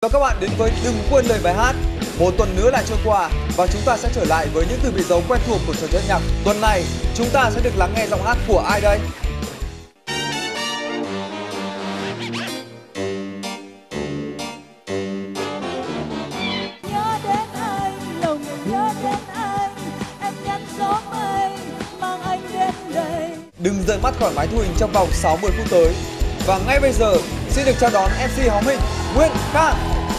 và các bạn đến với Đừng quên lời bài hát. Một tuần nữa lại trôi qua và chúng ta sẽ trở lại với những từ bị dấu quen thuộc của trò chơi nhạc. Tuần này chúng ta sẽ được lắng nghe giọng hát của ai đây? Đừng rời mắt khỏi máy thu hình trong vòng 60 phút tới. Và ngay bây giờ, xin được chào đón MC hóm hình Nguyễn Khang.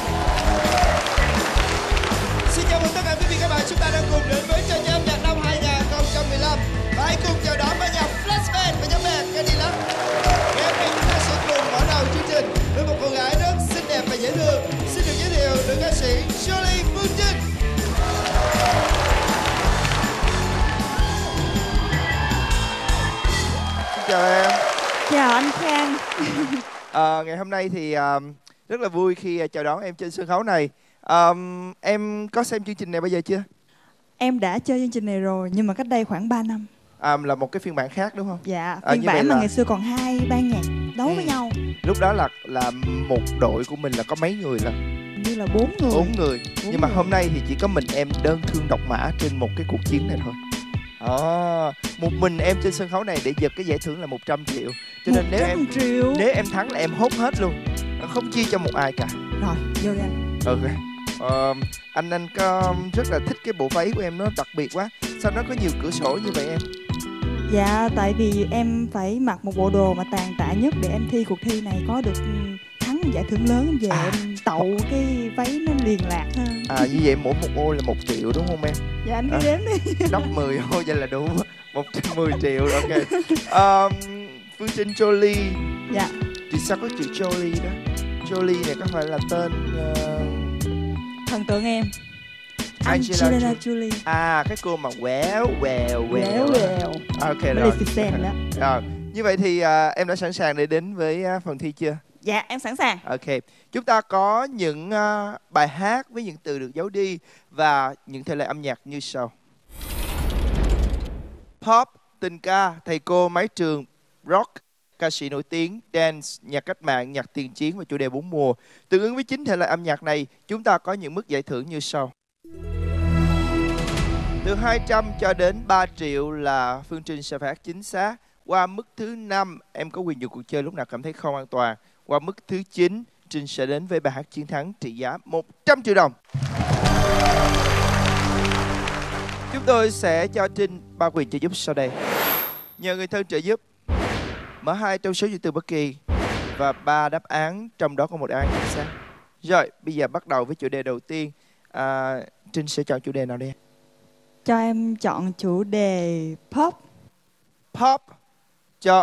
Xin chào mừng tất cả quý vị các bạn, chúng ta đang cùng đến với trò chơi âm nhạc năm 2015. Và hãy cùng chào đón ban nhạc Flashband và nhóm nhạc Cadillac. Ngày hôm nay chúng ta sẽ cùng mở đầu chương trình với một cô gái rất xinh đẹp và dễ thương. Xin được giới thiệu nữ ca sĩ Jolie Phương Trinh. Chào em. Chào anh Khang. Ngày hôm nay thì rất là vui khi chào đón em trên sân khấu này. Em có xem chương trình này bao giờ chưa? Em đã chơi chương trình này rồi nhưng mà cách đây khoảng 3 năm. Là một cái phiên bản khác đúng không? Dạ, phiên bản mà ngày xưa còn hai ban nhạc đấu với nhau. Lúc đó là một đội của mình là có mấy người là? Như là 4 người. 4 người. Nhưng mà hôm nay thì chỉ có mình em đơn thương độc mã trên một cái cuộc chiến này thôi. Một mình em trên sân khấu này để giật cái giải thưởng là 100 triệu. Cho nên nếu em thắng là em hốt hết luôn, không chia cho một ai cả. Rồi, vô đi anh. Ok. Anh có rất là thích cái bộ váy của em, nó đặc biệt quá. Sao nó có nhiều cửa sổ như vậy em? Dạ, tại vì em phải mặc một bộ đồ mà tàn tạ nhất để em thi cuộc thi này có được thắng giải thưởng lớn về em tậu cái váy nó liền lạc hơn. Như vậy mỗi một ô là 1 triệu đúng không em? Dạ anh cứ đếm đi. Đắp 10 ô vậy là đủ 110 triệu. Ok. Phương Trinh Jolie. Dạ. Thì sao có chữ Jolie đó? Jolie này có phải là tên thần tượng em, Angelina Jolie. Cái cô mà quéo. Ok rồi. Maleficent đó. Rồi, như vậy thì em đã sẵn sàng để đến với phần thi chưa? Dạ em sẵn sàng. Ok, chúng ta có những bài hát với những từ được giấu đi và những thể loại âm nhạc như sau. Pop, tình ca, thầy cô, mái trường, rock, ca sĩ nổi tiếng, dance, nhạc cách mạng, nhạc tiền chiến và chủ đề 4 mùa. Tương ứng với 9 thể loại âm nhạc này, chúng ta có những mức giải thưởng như sau. Từ 200 cho đến 3 triệu là Phương Trinh sẽ phải hát chính xác. Qua mức thứ 5, em có quyền dừng cuộc chơi lúc nào cảm thấy không an toàn. Qua mức thứ 9, Trinh sẽ đến với bài hát chiến thắng trị giá 100 triệu đồng. Chúng tôi sẽ cho Trinh 3 quyền trợ giúp sau đây. Nhờ người thân trợ giúp, mở 2 trong số những từ bất kỳ và 3 đáp án, trong đó có một đáp án chính xác. Rồi, bây giờ bắt đầu với chủ đề đầu tiên. Trinh sẽ chọn chủ đề nào đây? Cho em chọn chủ đề pop. Pop. Chọn.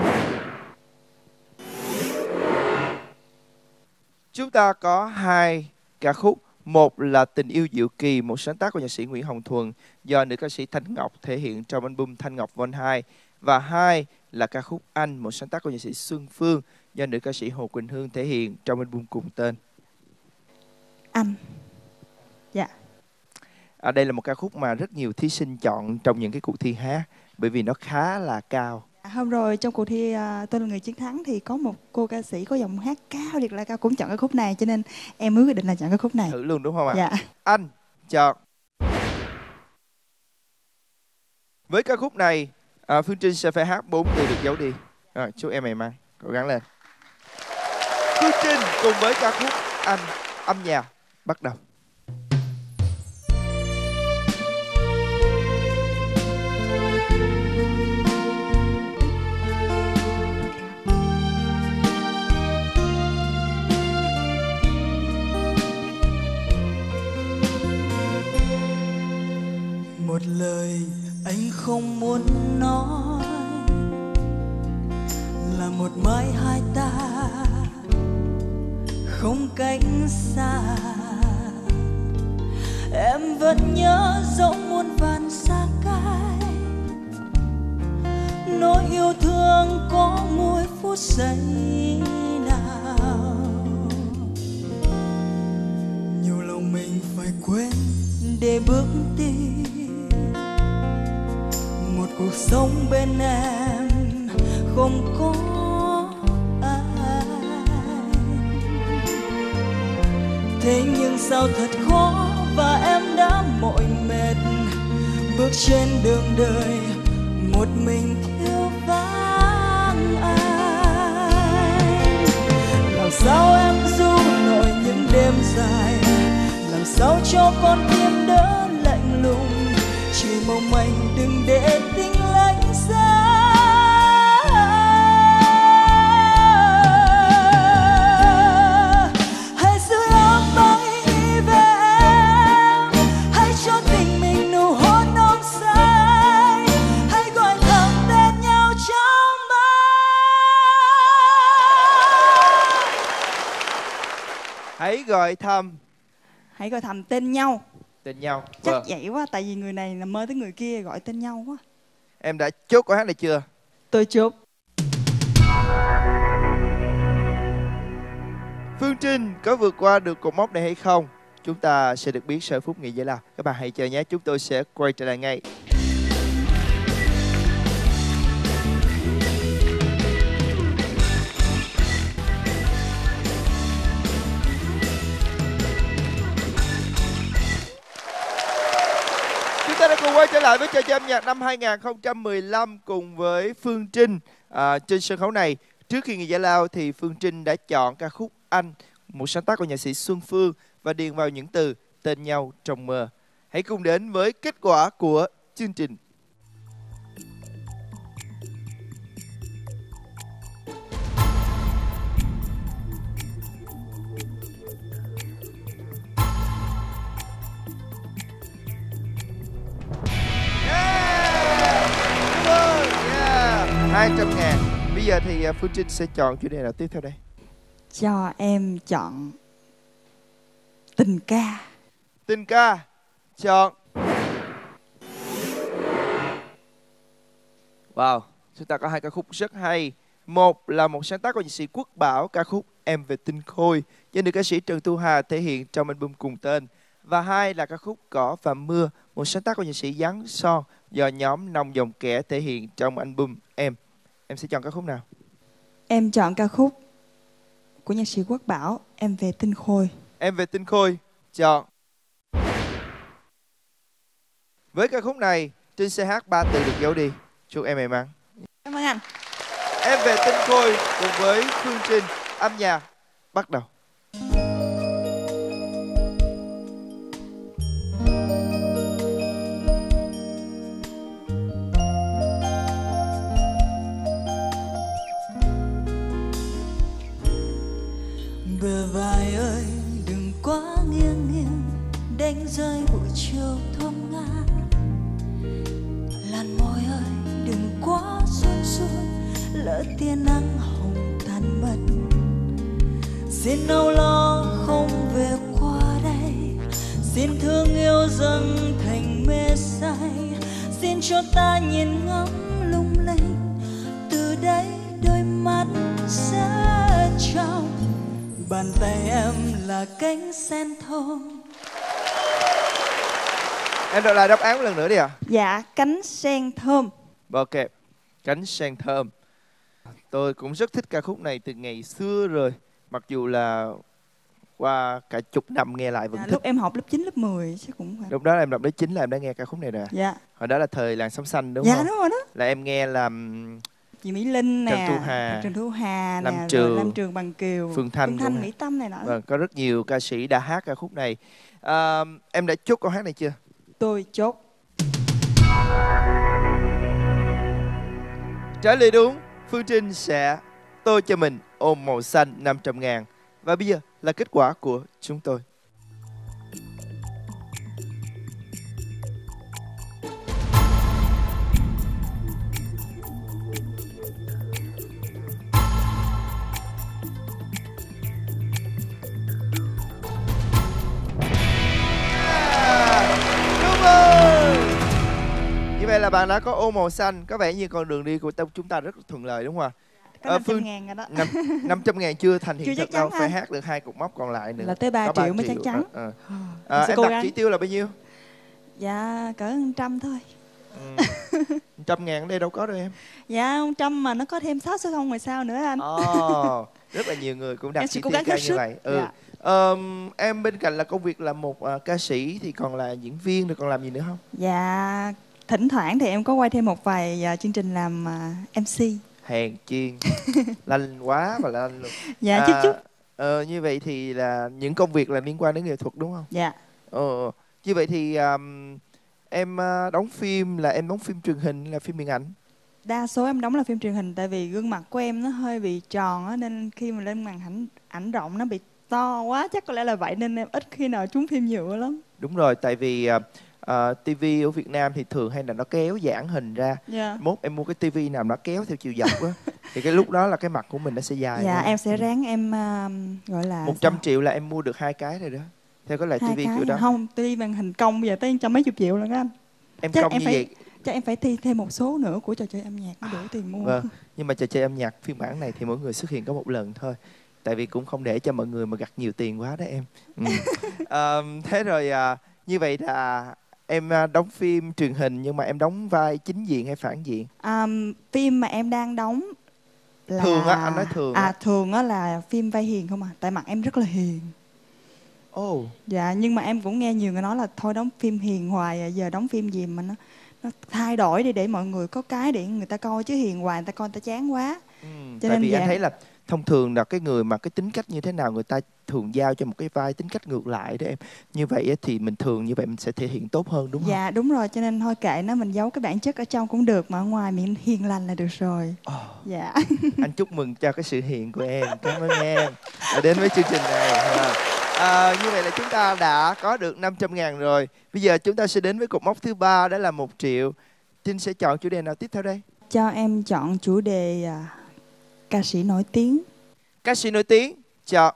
Chúng ta có 2 ca khúc. Một là Tình yêu diệu kỳ, một sáng tác của nhạc sĩ Nguyễn Hồng Thuần do nữ ca sĩ Thanh Ngọc thể hiện trong album Thanh Ngọc Vol 2. Và 2 là ca khúc Anh, một sáng tác của nhạc sĩ Xuân Phương do nữ ca sĩ Hồ Quỳnh Hương thể hiện trong album cùng tên. Anh. Dạ. Đây là một ca khúc mà rất nhiều thí sinh chọn trong những cái cuộc thi hát bởi vì nó khá là cao. Hôm rồi trong cuộc thi Tôi là người chiến thắng thì có một cô ca sĩ có giọng hát cao, thiệt là cao, cũng chọn cái khúc này, cho nên em mới quyết định là chọn cái khúc này. Thử luôn đúng không ạ? Dạ. Anh chọn. Với ca khúc này, Phương Trinh sẽ phải hát 4 từ được giấu đi. Rồi, chúc em may mắn, cố gắng lên. Phương Trinh cùng với ca khúc Anh, âm nhạc bắt đầu. Một lời anh không muốn nói là một mai hai ta không cách xa. Em vẫn nhớ dẫu muôn vàn xa cách, nỗi yêu thương có mỗi phút giây nào. Nhiều lòng mình phải quên để bước đi một cuộc sống bên em không có ai. thế nhưng sao thật khó và em đã mỏi mệt bước trên đường đời một mình thiếu vắng anh. Làm sao em du nổi những đêm dài, làm sao cho con tim đỡ lạnh lùng, chỉ mong anh đừng để tình lạnh giá. Hãy giữ ấm bằng ý về em, hãy cho tình mình nụ hôn nồng say, hãy gọi thầm tên nhau trong mơ. Hãy gọi thầm tên nhau. tên nhau. Chắc Vâng. vậy quá, tại vì người này là mơ tới người kia gọi tên nhau quá. Em đã chốt câu hát này chưa? Tôi chốt. Phương Trinh có vượt qua được cột mốc này hay không? Chúng ta sẽ được biết sau phút nghỉ giải lao. Các bạn hãy chờ nhé, chúng tôi sẽ quay trở lại ngay. Chúng ta đã cùng quay trở lại với trò chơi âm nhạc năm 2015 cùng với Phương Trinh. Trên sân khấu này, trước khi nghỉ giải lao thì Phương Trinh đã chọn ca khúc Anh, một sáng tác của nhạc sĩ Xuân Phương và điền vào những từ tên nhau trong mơ. Hãy cùng đến với kết quả của chương trình. Cảm ơn. 200.000. Bây giờ thì Phương Trinh sẽ chọn chủ đề nào tiếp theo đây? Cho em chọn tình ca. Tình ca. Chọn. Wow, chúng ta có hai ca khúc rất hay. Một là một sáng tác của nhạc sĩ Quốc Bảo, ca khúc Em Về Tinh Khôi do nữ ca sĩ Trần Thu Hà thể hiện trong album cùng tên. Và hai là ca khúc Cỏ Và Mưa, một sáng tác của nhạc sĩ Giáng Son do nhóm Nông Dòng Kẻ thể hiện trong album Em. Em sẽ chọn ca khúc nào? Em chọn ca khúc của nhạc sĩ Quốc Bảo, Em Về Tinh Khôi. Em Về Tinh Khôi. Chọn. Với ca khúc này, Trinh sẽ hát 3 từ được giấu đi. Chúc em may mắn. Cảm ơn anh. Em Về Tinh Khôi cùng với Phương Trinh. Âm nhạc bắt đầu. Bờ vai ơi đừng quá nghiêng nghiêng, đánh rơi buổi chiều thơm ngát. Làn môi ơi đừng quá run run, lỡ tia nắng hồng tan mất. Xin âu lo không về qua đây, xin thương yêu dâng thành mê say. Xin cho ta nhìn ngắm lung linh, từ đây đôi mắt sẽ trong. Bàn tay em là cánh sen thơm. Em đọc lại đáp án một lần nữa đi ạ. Dạ, cánh sen thơm. Ok, Cánh Sen Thơm. Tôi cũng rất thích ca khúc này từ ngày xưa rồi. Mặc dù là qua cả chục năm nghe lại vẫn thích. Lúc em học lớp 9, lớp 10 chứ cũng phải. Lúc đó là em đọc lớp 9 là em đã nghe ca khúc này rồi. Dạ. Hồi đó là thời làn sóng xanh đúng Dạ không? đúng rồi đó. Là em nghe làm Chị Mỹ Linh nè, Trần Thu Hà, nè, Lam rồi Trường, Lam Trường Bằng Kiều, Phương Thanh đúng không? Mỹ Tâm này nọ. Vâng, có rất nhiều ca sĩ đã hát ca khúc này. Em đã chốt câu hát này chưa? Tôi chốt. Trả lời đúng, Phương Trinh sẽ tô cho mình ôm màu xanh 500.000. Và bây giờ là kết quả của chúng tôi. Đúng rồi. Như vậy là bạn đã có ô màu xanh. Có vẻ như con đường đi của chúng ta rất thuận lợi đúng không ạ? Có 500.000 rồi đó. 500.000 chưa thành hiện Chưa thực chắc chắn đâu. Phải ha. hát được 2 cột móc còn lại nữa. Là tới 3 Có triệu mới chắc chắn. Em sẽ Em cố đặt gắng. chỉ tiêu là bao nhiêu? Dạ, cỡ 100 thôi. 100.000 ở đây đâu có đâu em. Dạ, 100 mà nó có thêm 6 số 0 ngoài sau nữa anh. Rất là nhiều người cũng đặt Em sẽ chỉ cố tiêu gắng cao hết như sức. vậy. Dạ. Em bên cạnh là công việc là một ca sĩ thì còn là diễn viên rồi còn làm gì nữa không? Dạ, thỉnh thoảng thì em có quay thêm một vài chương trình làm MC. Hèn chi lanh quá và lanh luôn. Dạ, chút chút. Như vậy thì là những công việc là liên quan đến nghệ thuật đúng không? Dạ. Như vậy thì em đóng phim là em đóng phim truyền hình là phim điện ảnh? Đa số em đóng là phim truyền hình, tại vì gương mặt của em nó hơi bị tròn á, nên khi mà lên màn ảnh rộng nó bị to quá, chắc có lẽ là vậy nên em ít khi nào trúng phim nhựa lắm. Đúng rồi, tại vì TV ở Việt Nam thì thường hay là nó kéo giãn hình ra. Dạ. Mốt em mua cái TV nào nó kéo theo chiều dọc á thì cái lúc đó là cái mặt của mình nó sẽ dài. Dạ, hơn. em sẽ ráng em gọi là 100 triệu là em mua được 2 cái rồi đó. Theo cái loại hai TV cái kiểu đó. không, TV màn hình công bây giờ tới trăm mấy chục triệu rồi đó anh. Em Chắc công em như phải- vậy. Chắc em phải thi thêm một số nữa của trò chơi âm nhạc mới đủ tiền mua. Vâng, nhưng mà trò chơi âm nhạc phiên bản này thì mỗi người xuất hiện có một lần thôi. Tại vì cũng không để cho mọi người mà gặt nhiều tiền quá đó em. Thế rồi như vậy là em đóng phim truyền hình nhưng mà em đóng vai chính diện hay phản diện? Phim mà em đang đóng là Thường á, anh nói thường á. thường á là phim vai hiền không à, tại mặt em rất là hiền. Ồ, Dạ, nhưng mà em cũng nghe nhiều người nói là thôi đóng phim hiền hoài, giờ đóng phim gì mà nó thay đổi đi để mọi người có cái để người ta coi, chứ hiền hoài người ta coi người ta chán quá. Cho tại nên vì dạ. anh thấy là thông thường là cái người mà cái tính cách như thế nào người ta thường giao cho một cái vai tính cách ngược lại đó em. Như vậy á, thì mình thường như vậy mình sẽ thể hiện tốt hơn đúng không? Dạ đúng rồi, cho nên thôi kệ nó, mình giấu cái bản chất ở trong cũng được, mà ở ngoài miệng hiền lành là được rồi. Dạ. Anh chúc mừng cho cái sự hiện của em. Cảm ơn em đã đến với chương trình này. Như vậy là chúng ta đã có được 500.000 rồi. Bây giờ chúng ta sẽ đến với cột mốc thứ 3, đó là 1 triệu. Trinh sẽ chọn chủ đề nào tiếp theo đây? Cho em chọn chủ đề ca sĩ nổi tiếng. Ca sĩ nổi tiếng, chọn.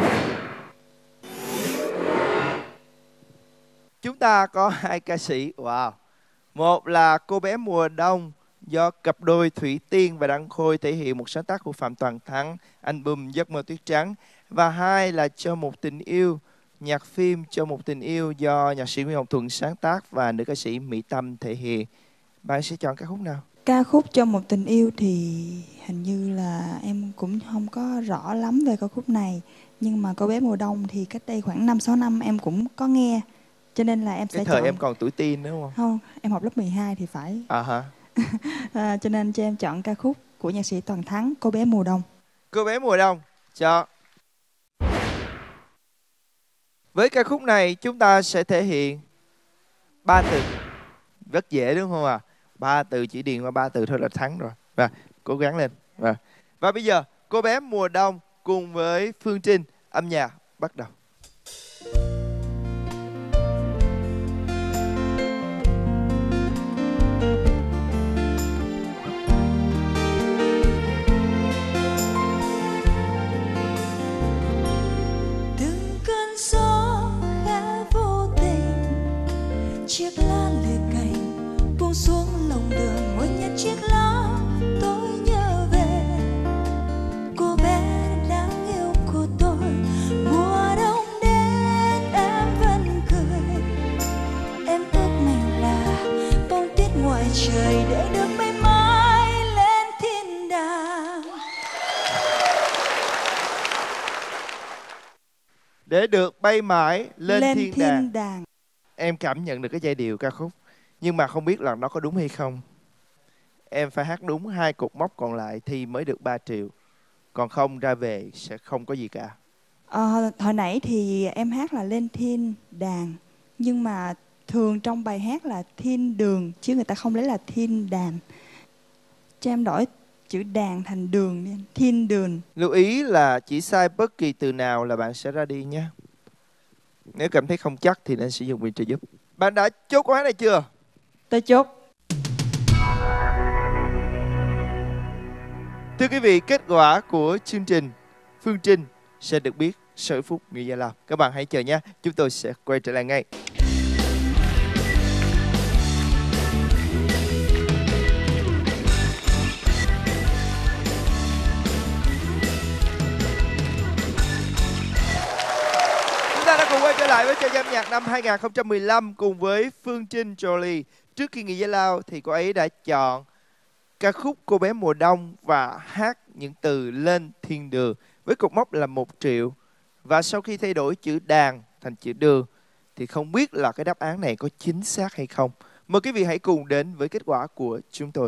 Chúng ta có 2 ca sĩ. Wow. Một là cô bé mùa đông do cặp đôi Thủy Tiên và Đăng Khôi thể hiện một sáng tác của Phạm Toàn Thắng, album Giấc mơ tuyết trắng. Và 2 là Cho một tình yêu, nhạc phim Cho một tình yêu do nhạc sĩ Nguyễn Hồng Thuận sáng tác và nữ ca sĩ Mỹ Tâm thể hiện. Bạn sẽ chọn ca khúc nào? Ca khúc Cho một tình yêu thì hình như là em cũng không có rõ lắm về ca khúc này, nhưng mà cô bé mùa đông thì cách đây khoảng 5-6 năm em cũng có nghe, cho nên là em sẽ Cái thời chọn. em còn tuổi teen đúng không? Không, em học lớp 12 thì phải. Cho nên cho em chọn ca khúc của nhạc sĩ Toàn Thắng, Cô bé mùa đông. Cô bé mùa đông, chọn. Với ca khúc này chúng ta sẽ thể hiện 3 từ. Rất dễ đúng không ạ? 3 từ, chỉ điền qua 3 từ thôi là thắng rồi. Và cố gắng lên. Và bây giờ cô bé mùa đông cùng với Phương Trinh, âm nhạc bắt đầu. từng cơn gió khẽ vô tình, chiếc lá lệ cành buông xuống lòng đường, mỗi nhặt chiếc lá tôi nhớ về cô bé đáng yêu của tôi. Mùa đông đến em vẫn cười, em ước mình là bông tuyết ngoài trời để được mây mãi lên thiên đàng. Để được bay mãi lên thiên đàng. đàng. Em cảm nhận được cái giai điệu ca khúc, nhưng mà không biết là nó có đúng hay không. Em phải hát đúng 2 cột mốc còn lại thì mới được 3 triệu. Còn không ra về sẽ không có gì cả. Hồi nãy thì em hát là lên thiên đàng, nhưng mà thường trong bài hát là thiên đường, chứ người ta không lấy là thiên đàn. Cho em đổi chữ đàn thành đường đi anh. Thiên đường. Lưu ý là chỉ sai bất kỳ từ nào là bạn sẽ ra đi nhé. Nếu cảm thấy không chắc thì nên sử dụng quyền trợ giúp. Bạn đã chốt câu hát này chưa? Tôi chốt. Thưa quý vị, kết quả của chương trình Phương Trinh sẽ được biết sau phút nghỉ giải lao. Các bạn hãy chờ nhé, chúng tôi sẽ quay trở lại ngay. Chúng ta đã cùng quay trở lại với trò chơi âm nhạc năm 2015 cùng với Phương Trinh Jolie. Trước khi nghỉ giải lao thì cô ấy đã chọn ca khúc Cô bé mùa đông và hát những từ lên thiên đường. với cột mốc là 1 triệu. Và sau khi thay đổi chữ đàn thành chữ đường thì không biết là cái đáp án này có chính xác hay không. Mời quý vị hãy cùng đến với kết quả của chúng tôi.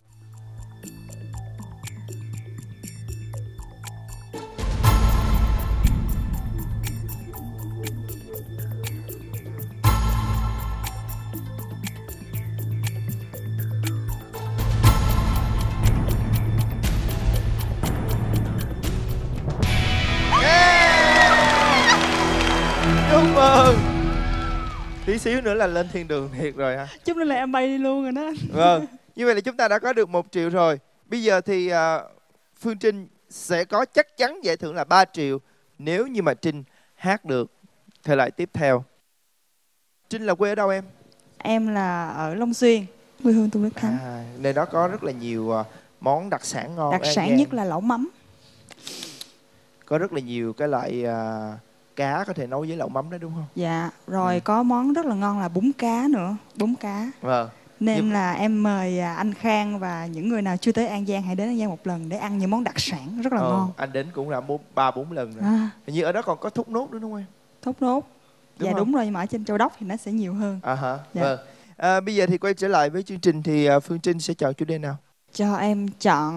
Chúc mừng. Tí xíu nữa là lên thiên đường thiệt rồi ha. Chút nữa là em bay đi luôn rồi đó. Vâng, như vậy là chúng ta đã có được 1 triệu rồi. Bây giờ thì Phương Trinh sẽ có chắc chắn giải thưởng là 3 triệu nếu như mà Trinh hát được thể loại tiếp theo. Trinh là quê ở đâu em? Em là ở Long Xuyên, quê hương tôi Đức Thắng. Nơi đó có rất là nhiều món đặc sản ngon. Đặc sản nhất là lẩu mắm. Có rất là nhiều cái loại cá có thể nấu với lẩu mắm đó đúng không? Dạ, rồi có món rất là ngon là bún cá nữa, bún cá. Vâng. Nên là em mời anh Khang và những người nào chưa tới An Giang hãy đến An Giang một lần để ăn những món đặc sản rất là ngon. Anh đến cũng là 3-4 lần rồi. Hình như ở đó còn có thốt nốt nữa đúng không em? Thốt nốt. Đúng Dạ không? đúng rồi, nhưng mà ở trên Châu Đốc thì nó sẽ nhiều hơn. Dạ. Vâng. Bây giờ thì quay trở lại với chương trình thì Phương Trinh sẽ chọn chủ đề nào? Cho em chọn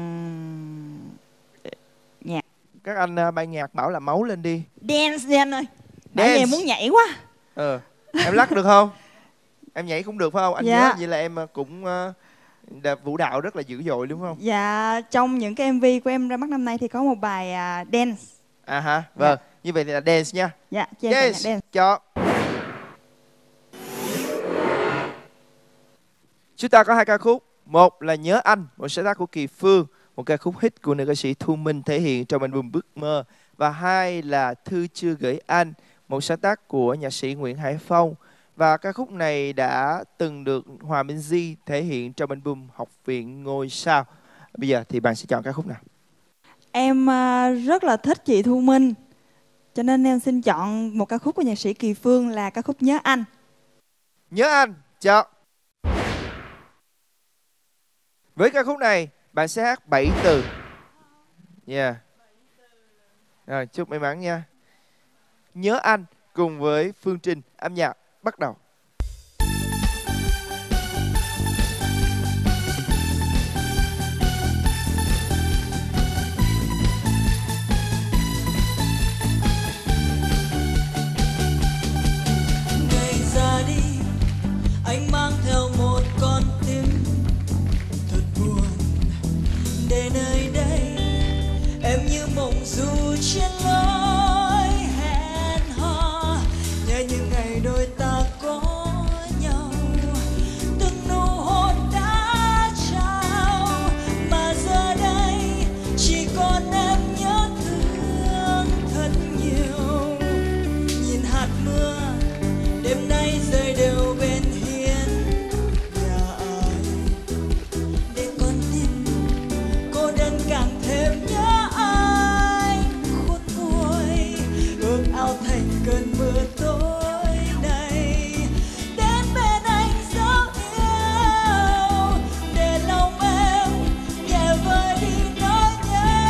nhạc. Các anh ban nhạc bảo là máu lên đi. Dance đi anh ơi. Nãy Dance. giờ em muốn nhảy quá. Em lắc được không? Em nhảy cũng được phải không? Anh Dạ. nhớ vậy là em cũng vũ đạo rất là dữ dội đúng không? Dạ, trong những cái MV của em ra mắt năm nay thì có một bài dance. Vâng. Như vậy thì là dance nha. Dạ, cho em chọn nhạc dance. Cho. Chúng ta có 2 ca khúc. Một là Nhớ Anh, một sáng tác của Kỳ Phương, một ca khúc hit của nữ ca sĩ Thu Minh thể hiện trong album Bước Mơ. Và 2 là Thư Chưa Gửi Anh, một sáng tác của nhạc sĩ Nguyễn Hải Phong. Và ca khúc này đã từng được Hòa Minh Di thể hiện trong album Học Viện Ngôi Sao. Bây giờ thì bạn sẽ chọn ca khúc nào? Em rất là thích chị Thu Minh, cho nên em xin chọn một ca khúc của nhạc sĩ Kỳ Phương là ca khúc Nhớ Anh. Nhớ Anh, chọn. Với ca khúc này, bạn sẽ hát 7 từ. Rồi, chúc may mắn nha. Nhớ Anh cùng với Phương Trinh, âm nhạc bắt đầu. Ngày ra đi anh mang theo một con tim thật buồn, để nơi đây em như mộng du trên lối hẹn hò, nhớ những ngày đôi ta có nhau, từng nụ hôn đã trao, mà giờ đây chỉ còn em nhớ thương thật nhiều. Nhìn hạt mưa đêm nay rơi đều bên hiên nhà ai, để con tim cô đơn càng thêm nhớ anh khôn nguôi, ước ao thành cơn mưa tối nay, đến bên anh dấu yêu, để lòng em nhẹ vơi đi nỗi nhớ.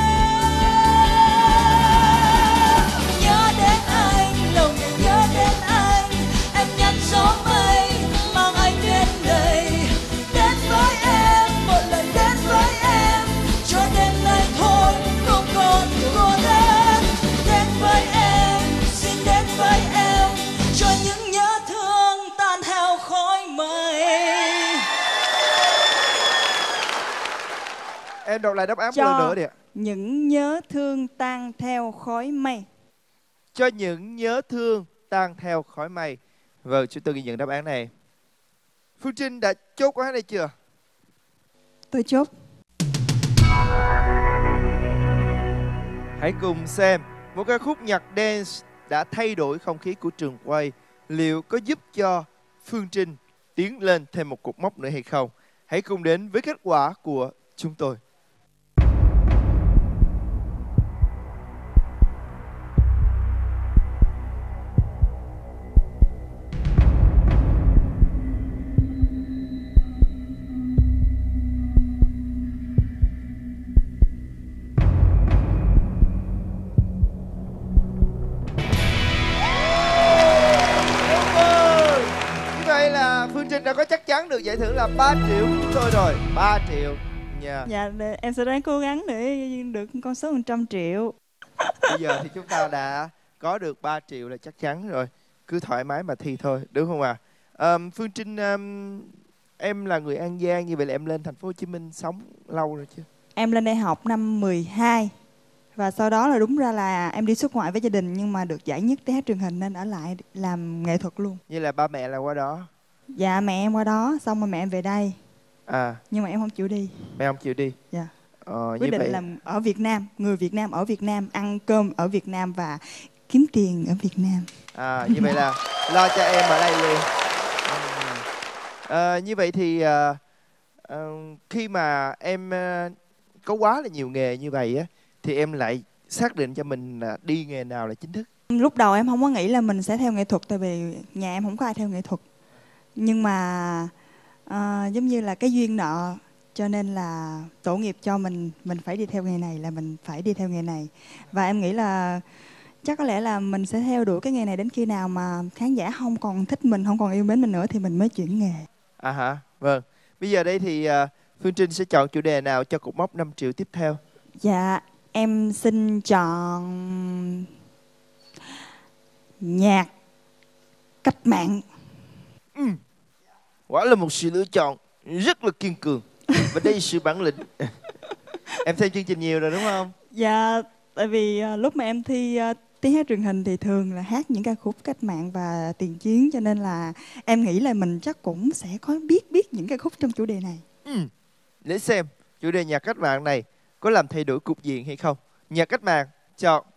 Nhớ đến anh, lòng này nhớ đến anh, em nhắn gió mây mang anh đến đây, đến với em một lần, đến với em cho đến nay thôi không còn cô đơn, đến với em xin đến với em cho những nhớ thương tan theo khói mây. Em đọc lại đáp án một Cho lần nữa đi ạ. những nhớ thương tan theo khói mây. Cho những nhớ thương tan theo khói mây. Vâng, chúng tôi ghi nhận đáp án này. Phương Trinh đã chốt câu hát này chưa? Tôi chốt. Hãy cùng xem một ca khúc nhạc dance đã thay đổi không khí của trường quay. Liệu có giúp cho Phương Trinh tiến lên thêm một cột mốc nữa hay không? Hãy cùng đến với kết quả của chúng tôi. Phương Trinh đã có chắc chắn được giải thưởng là 3 triệu của chúng tôi rồi. 3 triệu nha. Dạ, em sẽ ráng cố gắng để được con số 100 triệu. Bây giờ thì chúng ta đã có được 3 triệu là chắc chắn rồi. Cứ thoải mái mà thi thôi, đúng không ạ? Phương Trinh, em là người An Giang, như vậy là em lên thành phố Hồ Chí Minh sống lâu rồi chưa? Em lên đại học năm 12. Và sau đó là đúng ra là em đi xuất ngoại với gia đình, nhưng mà được giải nhất tiếng hát truyền hình nên ở lại làm nghệ thuật luôn. Như là ba mẹ là qua đó? Dạ, mẹ em qua đó, xong rồi mẹ em về đây. À. Nhưng mà em không chịu đi. Mẹ không chịu đi? Dạ. Quyết định vậy... làm ở Việt Nam, người Việt Nam ở Việt Nam, ăn cơm ở Việt Nam và kiếm tiền ở Việt Nam. Như vậy là lo cho em ở đây luôn. Như vậy thì khi mà em có quá là nhiều nghề như vậy á, thì em lại xác định cho mình là đi nghề nào là chính thức? Lúc đầu em không có nghĩ là mình sẽ theo nghệ thuật, tại vì nhà em không có ai theo nghệ thuật. Nhưng mà giống như là cái duyên nợ, cho nên là tổ nghiệp cho mình phải đi theo nghề này là mình phải đi theo nghề này. Và em nghĩ là chắc có lẽ là mình sẽ theo đuổi cái nghề này đến khi nào mà khán giả không còn thích mình, không còn yêu mến mình nữa thì mình mới chuyển nghề. Vâng. Bây giờ đây thì Phương Trinh sẽ chọn chủ đề nào cho cột mốc 5 triệu tiếp theo? Dạ, em xin chọn nhạc cách mạng. Quả là một sự lựa chọn rất là kiên cường. Và đây là sự bản lĩnh. Em xem chương trình nhiều rồi đúng không? Dạ, tại vì lúc mà em thi tiếng hát truyền hình thì thường là hát những ca khúc cách mạng và tiền chiến, cho nên là em nghĩ là mình chắc cũng sẽ có biết những ca khúc trong chủ đề này. Để xem chủ đề nhạc cách mạng này có làm thay đổi cục diện hay không. Nhạc cách mạng chọn.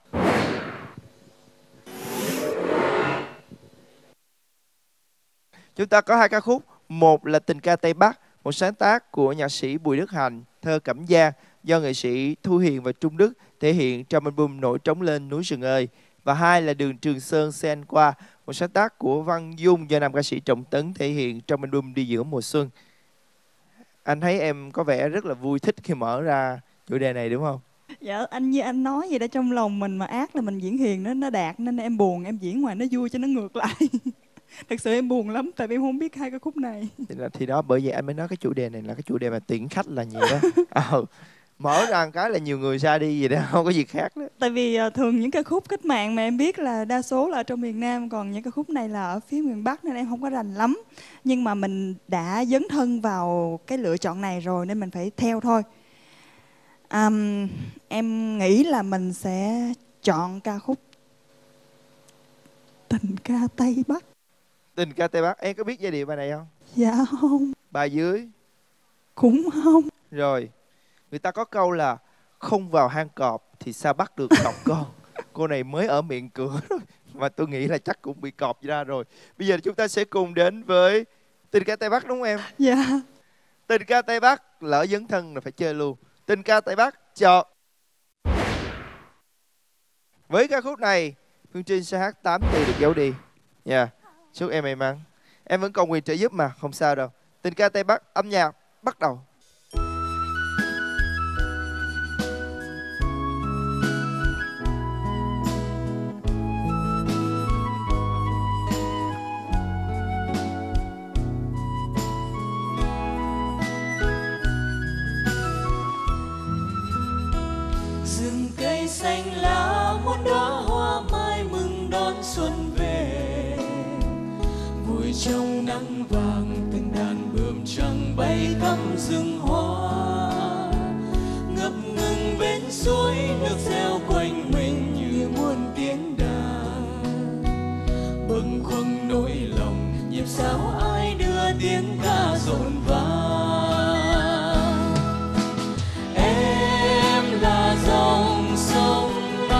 Chúng ta có 2 ca khúc. Một là Tình ca Tây Bắc, một sáng tác của nhạc sĩ Bùi Đức Hành, thơ Cẩm Giang do nghệ sĩ Thu Hiền và Trung Đức thể hiện trong album Nổi Trống Lên Núi Rừng Ơi. Và 2 là Đường Trường Sơn Xe Anh Qua, một sáng tác của Văn Dung do nam ca sĩ Trọng Tấn thể hiện trong album Đi Giữa Mùa Xuân. Anh thấy em có vẻ rất là vui thích khi mở ra chủ đề này đúng không? Dạ, như anh nói vậy đó, trong lòng mình mà ác là mình diễn hiền nó đạt, nên em buồn em diễn ngoài nó vui cho nó ngược lại. Thật sự em buồn lắm, tại vì em không biết 2 ca khúc này. Thì đó, bởi vậy anh mới nói cái chủ đề này là cái chủ đề mà tuyển khách là nhiều đó. Mở ra một cái là nhiều người ra đi gì đó, không có gì khác đó. Tại vì thường những ca khúc cách mạng mà em biết là đa số là ở trong miền Nam, còn những ca khúc này là ở phía miền Bắc nên em không có rành lắm. Nhưng mà mình đã dấn thân vào cái lựa chọn này rồi nên mình phải theo thôi. Em nghĩ là mình sẽ chọn ca khúc Tình ca Tây Bắc. Tình ca Tây Bắc, em có biết giai điệu bài này không? Dạ không. Bài dưới? Cũng không. Rồi, người ta có câu là không vào hang cọp thì sao bắt được cọp con. Cô này mới ở miệng cửa rồi, mà tôi nghĩ là chắc cũng bị cọp ra rồi. Bây giờ chúng ta sẽ cùng đến với Tình ca Tây Bắc đúng không em? Dạ. Tình ca Tây Bắc, lỡ dấn thân là phải chơi luôn. Tình ca Tây Bắc chọn. Với ca khúc này, Phương Trinh sẽ hát 8 từ được giấu đi nha. Chúc em may mắn. Em vẫn còn quyền trợ giúp mà, không sao đâu. Tình ca Tây Bắc, âm nhạc bắt đầu. Rừng cây xanh lá muôn đóa hoa mai mừng đón xuân về, vui trong nắng vàng từng đàn bướm trắng bay khắp rừng hoa, ngập ngừng bên suối nước reo quanh mình như muôn tiếng đàn, bâng khuâng nỗi lòng nhịp sao ai đưa tiếng ca rộn vang. Em là dòng sông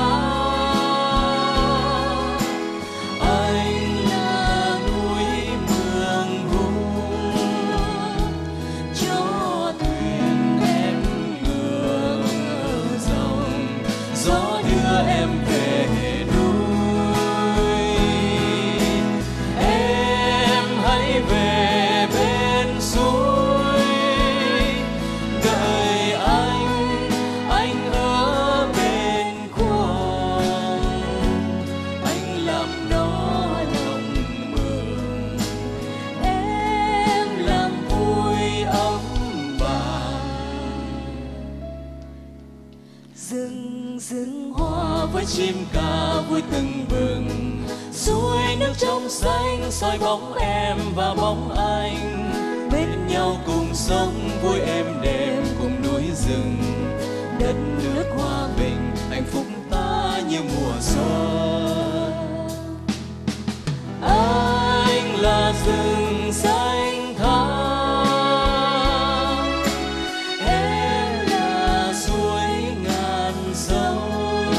Lam, anh là núi mường vùng, cho thuyền em ngược dòng, gió đưa em về núi. Em hãy về bên suối, rừng hoa với chim ca vui tưng bừng, suối nước trong xanh soi bóng em và bóng anh, bên nhau cùng sống vui êm đềm cùng núi rừng, đất nước hòa bình hạnh phúc ta như mùa xuân. Anh là rừng xanh thẳm, em là suối ngàn sông,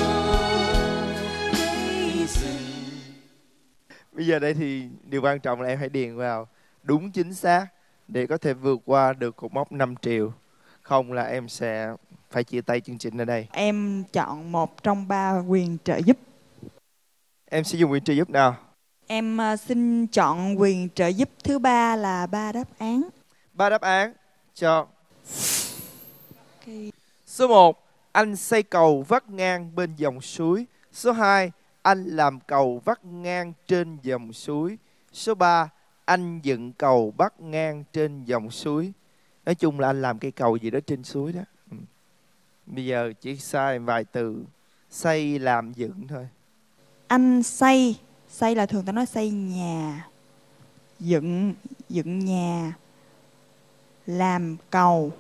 cây rừng. Bây giờ đây thì điều quan trọng là em hãy điền vào đúng chính xác để có thể vượt qua được cột mốc 5 triệu. Không là em sẽ phải chia tay chương trình ở đây. Em chọn một trong 3 quyền trợ giúp. Em sẽ dùng quyền trợ giúp nào? Em xin chọn quyền trợ giúp thứ 3 là 3 đáp án. 3 đáp án cho. Okay. Số 1, anh xây cầu vắt ngang bên dòng suối. Số 2, anh làm cầu vắt ngang trên dòng suối. Số 3, anh dựng cầu vắt ngang trên dòng suối. Nói chung là anh làm cây cầu gì đó trên suối đó. Bây giờ chỉ sai vài từ: xây, làm, dựng thôi. Anh xây là thường ta nói xây nhà. Dựng nhà. Làm cầu.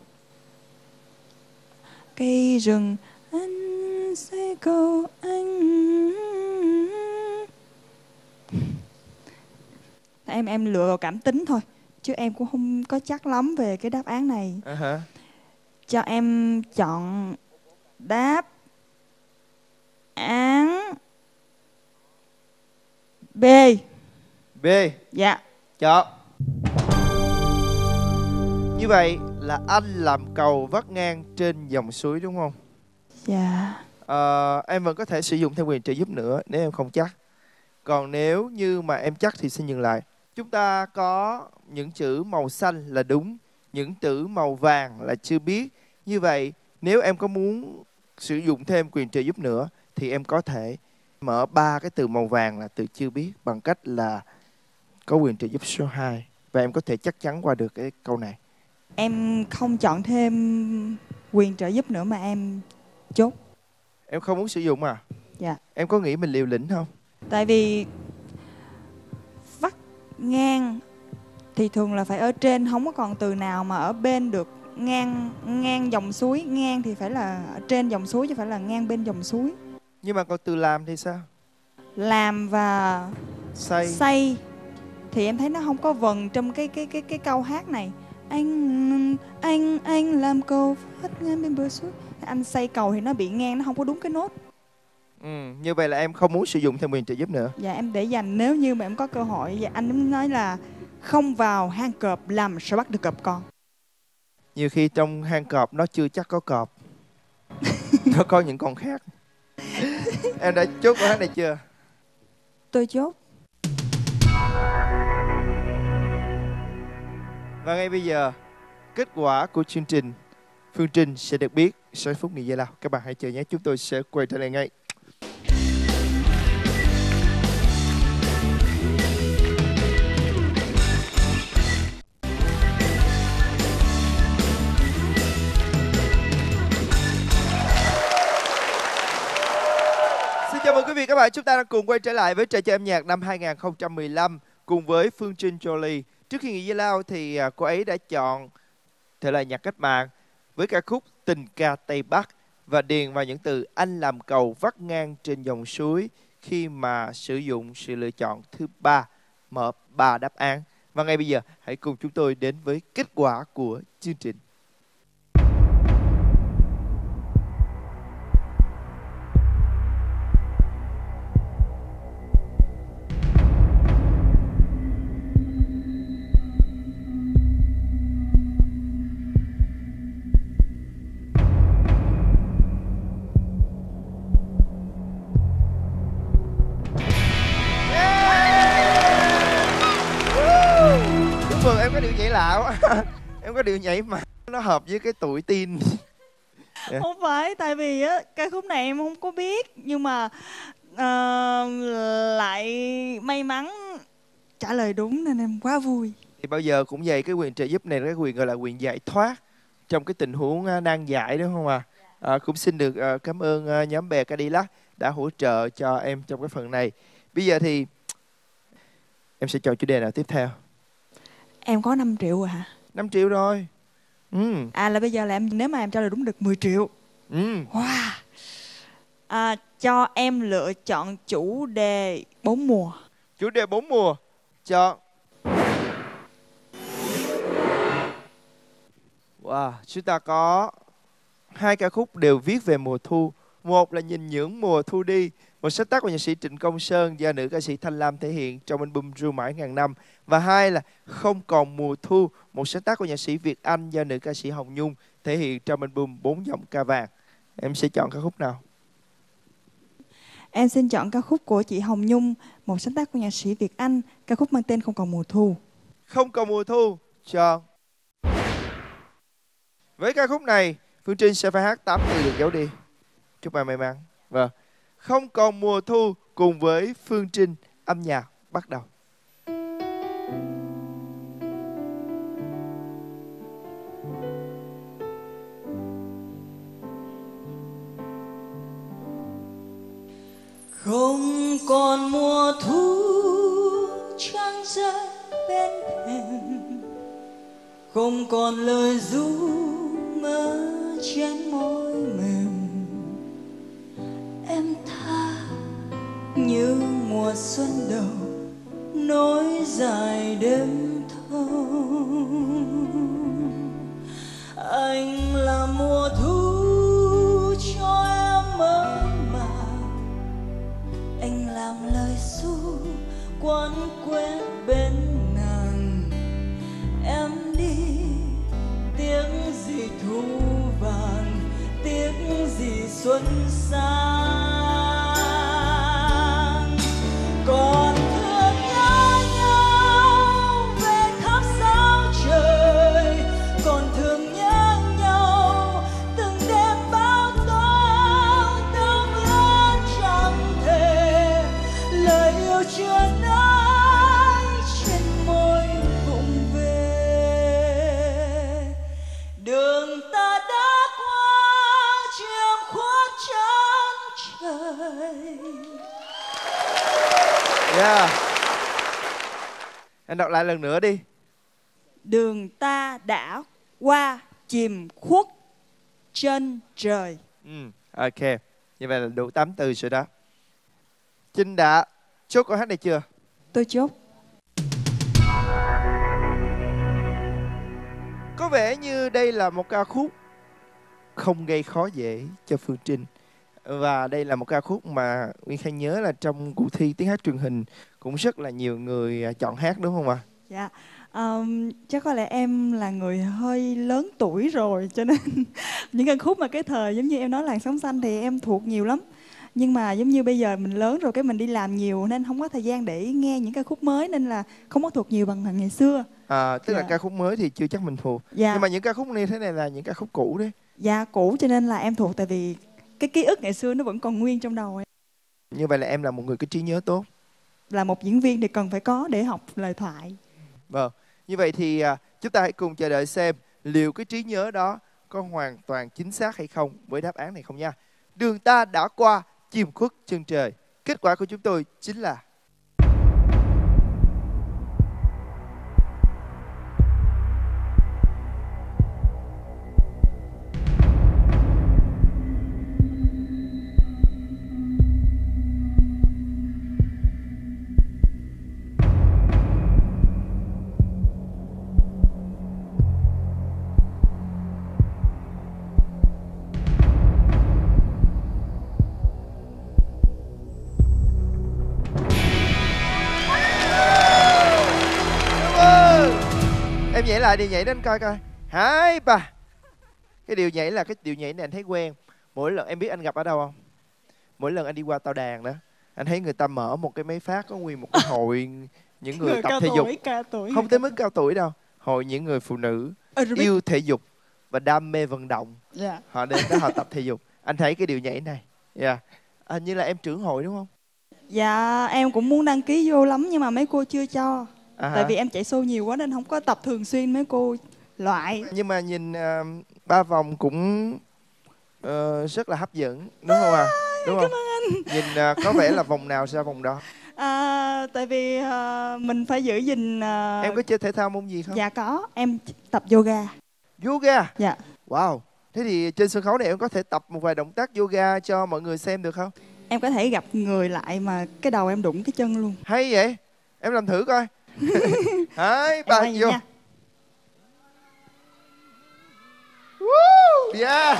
Cây rừng, anh xây cầu anh. Em lựa vào cảm tính thôi, chứ em cũng không có chắc lắm về cái đáp án này. Cho em chọn đáp án B. B. Dạ. Chọn. Như vậy là anh làm cầu vắt ngang trên dòng suối đúng không? Dạ. Em vẫn có thể sử dụng thêm quyền trợ giúp nữa nếu em không chắc. Còn nếu như mà em chắc thì xin dừng lại. Chúng ta có những chữ màu xanh là đúng, những chữ màu vàng là chưa biết. Như vậy nếu em có muốn sử dụng thêm quyền trợ giúp nữa thì em có thể mở 3 cái từ màu vàng là từ chưa biết bằng cách là có quyền trợ giúp số 2. Và em có thể chắc chắn qua được cái câu này. Em không chọn thêm quyền trợ giúp nữa mà em chốt. Em không muốn sử dụng à? Dạ. Em có nghĩ mình liều lĩnh không? Tại vì vắt ngang thì thường là phải ở trên, không có còn từ nào mà ở bên được. Ngang dòng suối, ngang thì phải là ở trên dòng suối chứ phải là ngang bên dòng suối. Nhưng mà còn từ làm thì sao? Làm và xây thì em thấy nó không có vần trong cái câu hát này. Anh làm cầu vắt ngang bên bờ suối. Anh xây cầu thì nó bị ngang, nó không có đúng cái nốt. Như vậy là em không muốn sử dụng thêm quyền trợ giúp nữa. Dạ, em để dành nếu như mà em có cơ hội. Dạ, anh nói là không vào hang cọp làm sao bắt được cọp con. Nhiều khi trong hang cọp nó chưa chắc có cọp. Nó có những con khác. Em đã chốt câu hát này chưa? Tôi chốt. Và ngay bây giờ kết quả của chương trình Phương Trinh sẽ được biết sau phút nghỉ giải lao. Các bạn hãy chờ nhé, chúng tôi sẽ quay trở lại ngay. Xin chào mừng quý vị các bạn, chúng ta đang cùng quay trở lại với trò chơi âm nhạc năm 2015 cùng với Phương Trinh Jolie. Trước khi nghỉ giải lao thì cô ấy đã chọn thể loại nhạc cách mạng với ca khúc Tình ca Tây Bắc và điền vào những từ anh làm cầu vắt ngang trên dòng suối khi mà sử dụng sự lựa chọn thứ 3, mở 3 đáp án. Và ngay bây giờ hãy cùng chúng tôi đến với kết quả của chương trình. Em có điệu nhảy lạ quá. Em có điệu nhảy mà nó hợp với cái tuổi teen. Không phải, tại vì á ca khúc này em không có biết, nhưng mà lại may mắn trả lời đúng nên em quá vui. Thì bao giờ cũng vậy, cái quyền trợ giúp này là cái quyền gọi là quyền giải thoát trong cái tình huống nan giải đúng không ạ? Cũng xin được cảm ơn nhóm bè Cadillac đã hỗ trợ cho em trong cái phần này. Bây giờ thì em sẽ chọn chủ đề nào tiếp theo? Em có 5 triệu rồi hả? 5 triệu rồi. Là bây giờ là nếu mà em trả lời đúng được 10 triệu. Wow. Cho em lựa chọn chủ đề 4 mùa. Chủ đề 4 mùa. Chọn. Wow, chúng ta có 2 ca khúc đều viết về mùa thu. Một là Nhìn Những Mùa Thu Đi, một sáng tác của nhạc sĩ Trịnh Công Sơn do nữ ca sĩ Thanh Lam thể hiện trong album Ru Mãi Ngàn Năm. Và 2 là Không Còn Mùa Thu, một sáng tác của nhạc sĩ Việt Anh do nữ ca sĩ Hồng Nhung thể hiện trong album 4 Giọng Ca Vàng. Em sẽ chọn ca khúc nào? Em xin chọn ca khúc của chị Hồng Nhung, một sáng tác của nhạc sĩ Việt Anh, ca khúc mang tên Không Còn Mùa Thu. Không Còn Mùa Thu. Chọn. Với ca khúc này, Phương Trinh sẽ phải hát 8 từ được kéo đi. Chúc bạn may mắn. Vâng. Không Còn Mùa Thu cùng với Phương Trinh, âm nhạc bắt đầu. Không còn mùa thu trăng rơi bên thềm, không còn lời ru mơ trên môi mềm. Em tha như mùa xuân đầu nối dài đêm thâu. Anh là mùa thu cho em mơ màng, anh làm lời ru quấn quên bên nàng. Em đi tiếng gì thu vàng, tiếng gì xuân sang. Còn thương nhớ nhau về thắp sao trời, còn thương nhớ nhau từng đêm bao tố đông ướt chẳng thể. Lời yêu chưa nói trên môi vụng về, đường ta đã qua chiều khuất chân trời. Yeah. Anh đọc lại lần nữa đi. Đường ta đã qua chìm khuất trên trời. Ok. Như vậy là đủ 8 từ rồi đó. Trinh đã chốt câu hát này chưa? Tôi chốt. Có vẻ như đây là một ca khúc không gây khó dễ cho Phương Trinh. Và đây là một ca khúc mà Nguyên Khang nhớ là trong cuộc thi tiếng hát truyền hình cũng rất là nhiều người chọn hát, đúng không ạ? Dạ. Chắc có lẽ em là người hơi lớn tuổi rồi, cho nên những ca khúc mà cái thời giống như em nói làn sóng xanh thì em thuộc nhiều lắm. Nhưng mà giống như bây giờ mình lớn rồi, cái mình đi làm nhiều nên không có thời gian để nghe những ca khúc mới, nên là không có thuộc nhiều bằng ngày xưa. Tức là Dạ. ca khúc mới thì chưa chắc mình thuộc. Dạ. Nhưng mà những ca khúc như thế này là những ca khúc cũ đấy. Dạ, cũ cho nên là em thuộc, tại vì cái ký ức ngày xưa nó vẫn còn nguyên trong đầu em. Như vậy là em là một người có trí nhớ tốt. Là một diễn viên thì cần phải có để học lời thoại. Vâng. Như vậy thì chúng ta hãy cùng chờ đợi xem liệu cái trí nhớ đó có hoàn toàn chính xác hay không với đáp án này không nha. Đường ta đã qua chìm khuất chân trời. Kết quả của chúng tôi chính là em nhảy lại đi, nhảy đến coi coi. 2, 3. Cái điều nhảy là cái điều nhảy này anh thấy quen. Mỗi lần em biết anh gặp ở đâu không? Mỗi lần anh đi qua tàu đàn đó, anh thấy người ta mở một cái máy phát có nguyên một cái hội những người tập thể dục. Cao tuổi. Không tới mức cao tuổi đâu. Hội những người phụ nữ yêu thể dục và đam mê vận động. Dạ. Họ đến đó họ tập thể dục. Anh thấy cái điều nhảy này. Hình như là em trưởng hội đúng không? Dạ, em cũng muốn đăng ký vô lắm nhưng mà mấy cô chưa cho. Tại Hả? vì em chạy show nhiều quá nên không có tập thường xuyên mấy cô loại. Nhưng mà nhìn 3 vòng cũng rất là hấp dẫn đúng không ạ? Đúng không? Cảm ơn anh. Nhìn có vẻ là vòng nào ra vòng đó. Tại vì mình phải giữ gìn. Em có chơi thể thao môn gì không? Dạ có, em tập yoga. Yoga? Dạ. Wow. Thế thì trên sân khấu này em có thể tập một vài động tác yoga cho mọi người xem được không? Em có thể gặp người lại mà cái đầu em đụng cái chân luôn. Hay vậy? Em làm thử coi. 2, 3 vô. Yeah.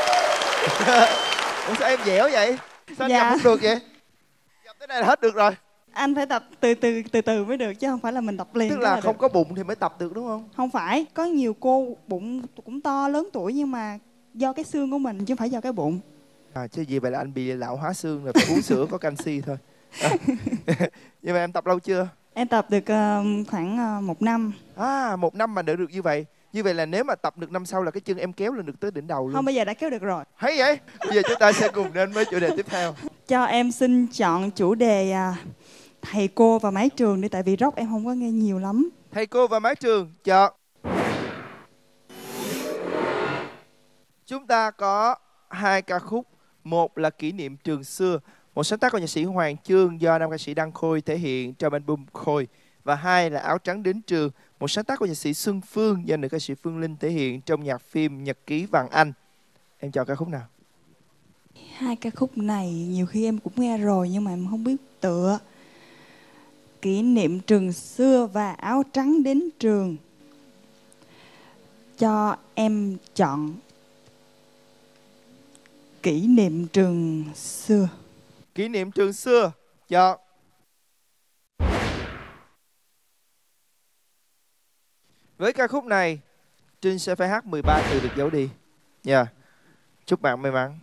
Ủa sao em dẻo vậy? Sao anh gặp không được vậy? Gặp tới này là hết được rồi. Anh phải tập từ từ mới được chứ không phải là mình tập liền. Tức là không có bụng thì mới tập được đúng không? Không phải, có nhiều cô bụng cũng to lớn tuổi nhưng mà do cái xương của mình chứ không phải do cái bụng. Chứ gì vậy là anh bị lão hóa xương rồi, phải uống sữa có canxi thôi. Nhưng mà em tập lâu chưa? Em tập được khoảng 1 năm. 1 năm mà được như vậy. Như vậy là nếu mà tập được năm sau là cái chân em kéo lên được tới đỉnh đầu luôn. Không, bây giờ đã kéo được rồi. Hay vậy? Bây giờ chúng ta sẽ cùng đến với chủ đề tiếp theo. Cho em xin chọn chủ đề thầy cô và mái trường đi, tại vì rock em không có nghe nhiều lắm. Thầy cô và mái trường, chọn. Chúng ta có 2 ca khúc. Một là Kỷ niệm trường xưa, một sáng tác của nhạc sĩ Hoàng Chương do nam ca sĩ Đăng Khôi thể hiện trong album Khôi. Và 2 là Áo trắng đến trường, một sáng tác của nhạc sĩ Xuân Phương do nữ ca sĩ Phương Linh thể hiện trong nhạc phim Nhật ký Vàng Anh. Em chọn ca khúc nào? 2 ca khúc này nhiều khi em cũng nghe rồi nhưng mà em không biết tựa. Kỷ niệm trường xưa và Áo trắng đến trường. Cho em chọn Kỷ niệm trường xưa. Kỷ niệm trường xưa, chọn. Với ca khúc này, Trinh sẽ phải hát 13 từ được giấu đi. Chúc bạn may mắn.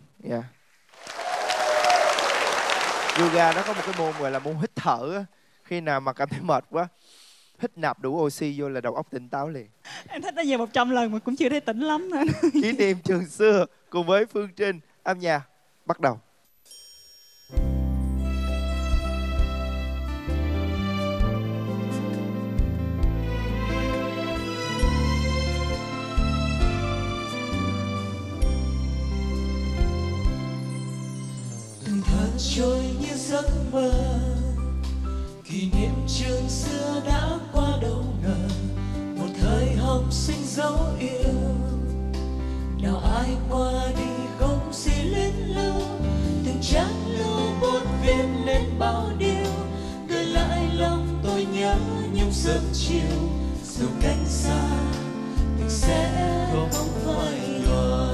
Yoga nó có một cái môn gọi là môn hít thở á. Khi nào mà cảm thấy mệt quá, hít nạp đủ oxy vô là đầu óc tỉnh táo liền. Em thích nó về 100 lần mà cũng chưa thấy tỉnh lắm nữa. Kỷ niệm trường xưa cùng với Phương Trinh. Âm nhạc bắt đầu. Từng tháng trôi như giấc mơ, kỷ niệm trường xưa đã qua đâu ngờ. Một thời học sinh dấu yêu, nào ai qua đi không gì lên lưu. Từng trang lưu bút viết nên bao điều, gửi lại lòng tôi nhớ nhung sớm chiều. Dù cách xa tình sẽ không phai nhòa.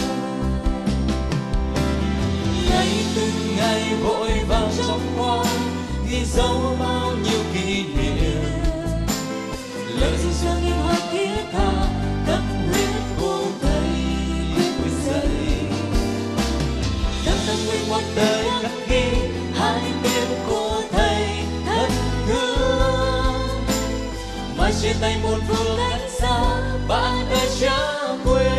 Ngày từng ngày vội vàng trong qua, ghi dấu bao nhiêu kỷ niệm. Lời ru cho những hoa thiết tha, tâm huyết của thầy quyết dạy. Đắm tâm nguyện một đời khắc ghi hai tiếng của thầy thân thương. Mai chia tay một phương cách xa, bạn ơi chớ quên.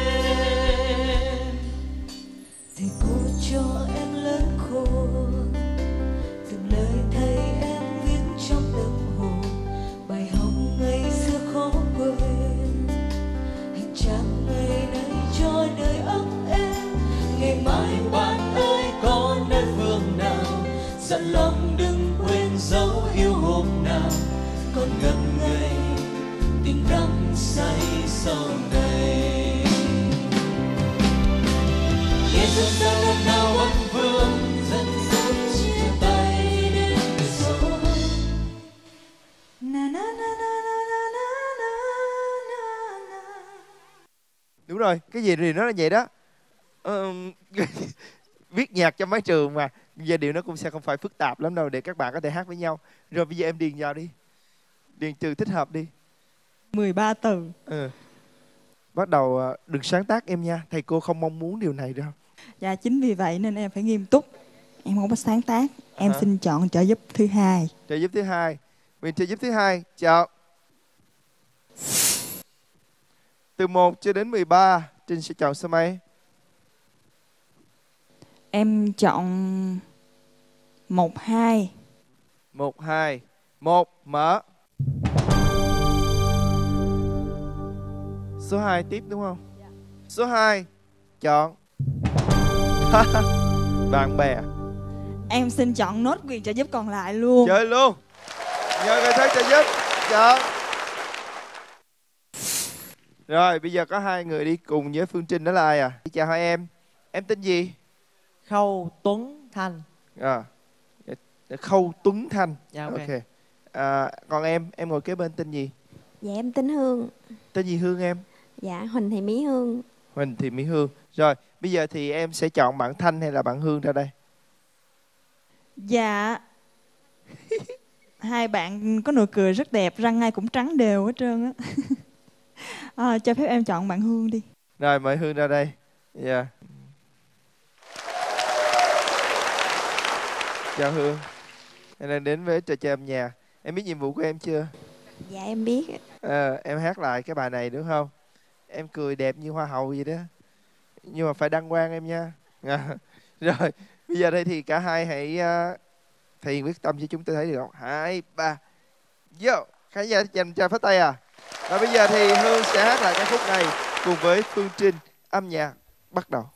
Thầy cô cho em lớn khôn, từng lời thầy em viết trong tâm hồn. Bài học ngày xưa khó quên, hành trang ngày nay cho đời ấm êm. Ngày mai bạn ơi có nơi phương nào, dặn lòng đừng quên dấu yêu hôm nào. Còn ngần ngây tình đắm say sau này. Nghe dần dần lần nào ân vương, dần dần chia tay đến số. Na na na na na na na na na. Đúng rồi, cái gì thì nó là vậy đó. Viết nhạc cho mái trường mà, giai điệu nó cũng sẽ không phải phức tạp lắm đâu để các bạn có thể hát với nhau. Rồi bây giờ em điền vào đi, điền từ thích hợp đi. 13 từ. Bắt đầu đừng sáng tác em nha, thầy cô không mong muốn điều này đâu. Dạ chính vì vậy nên em phải nghiêm túc. Em không có sáng tác. Em xin chọn trợ giúp thứ hai. Trợ giúp thứ hai. Mình trợ giúp thứ hai, chọn. Từ 1 cho đến 13, Trinh sẽ chọn số mấy? Em chọn 1, 2. 1, 2. 1, mở. Số 2 tiếp đúng không? Dạ. Số 2, chọn. Bạn bè. Em xin chọn nốt quyền trợ giúp còn lại luôn. Chơi luôn. Nhờ người thân trợ giúp. Chọn. Rồi bây giờ có hai người đi cùng với Phương Trinh, đó là ai à? Chào hai em. Em tên gì? Khâu Tuấn Thanh. Khâu Tuấn Thanh. Dạ, ok. Còn em ngồi kế bên tên gì? Dạ em tên Hương. Tên gì Hương em? Dạ Huỳnh Thị Mỹ Hương. Huỳnh Thị Mỹ Hương. Rồi bây giờ thì em sẽ chọn bạn Thanh hay là bạn Hương ra đây? Dạ. Hai bạn có nụ cười rất đẹp, răng ai cũng trắng đều hết trơn á. Cho phép em chọn bạn Hương đi. Rồi mời Hương ra đây. Dạ. Chào Hương. Em đang đến với trò chơi âm nhạc. Em biết nhiệm vụ của em chưa? Dạ em biết. Em hát lại cái bài này đúng không? Em cười đẹp như hoa hậu vậy đó. Nhưng mà phải đăng quang em nha. Rồi bây giờ đây thì cả hai hãy thể hiện quyết tâm cho chúng tôi thấy được không? 2, 3. Vô. Khán giả dành cho phát tay à? Và bây giờ thì Hương sẽ hát lại ca khúc này cùng với Phương Trinh. Âm nhạc bắt đầu.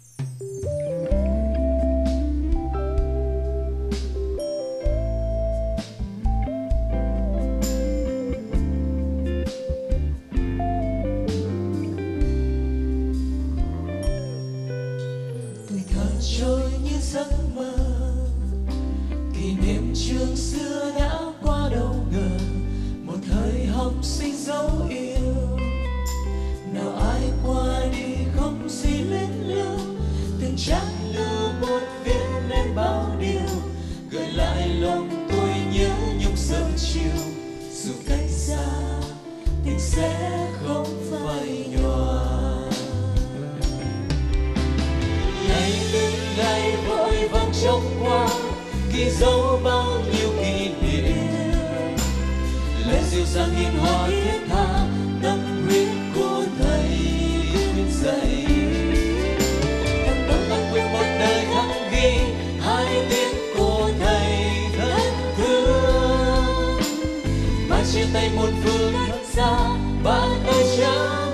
Tuổi thơ trôi như giấc mơ, kỷ niệm trường xưa đã qua đâu ngờ. Một thời học sinh dấu yêu, nào ai qua đi không gì luyến lưu. Từng trang lưu một viết nên bao điều, gợi lại lòng tôi nhớ nhung sớm chiều. Dù cách xa tình sẽ không phai nhòa. Ngày từng ngày vội vàng trôi qua, ghi dấu bao nhiêu kỷ niệm. Lời dịu dàng hiền hòa thiết tha, tâm huyết của thầy khuyên dạy. Tâm tâm ta quên một đời khắc ghi, hai tiếng của thầy thân thương. Mà chia tay một phương rất xa, bạn ơi chớ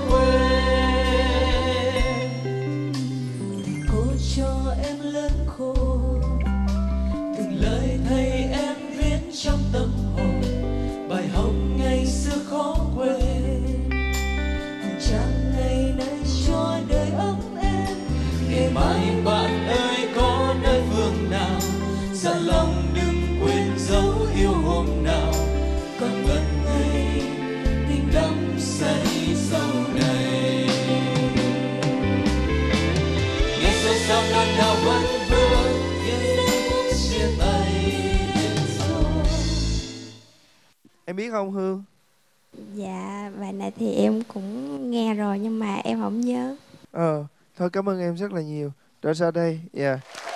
quên. Thầy cô cho em lớn khôn, từng lời thầy em viết trong tâm hồn. Bài học ngày xưa khó quên, chẳng ngày nay cho đời ấm êm. Ngày mai bạn ơi có nơi phương nào, dặn lòng đừng quên dấu yêu hôm nào. Còn vẫn ngày tình đắm say sau này. Nghe xôn xao non nào vẫn vương, nghe chia tay đến rồi. Em biết không Hương? Dạ bài này thì em cũng nghe rồi nhưng mà em không nhớ. Thôi cảm ơn em rất là nhiều. Rồi sau đây? Dạ.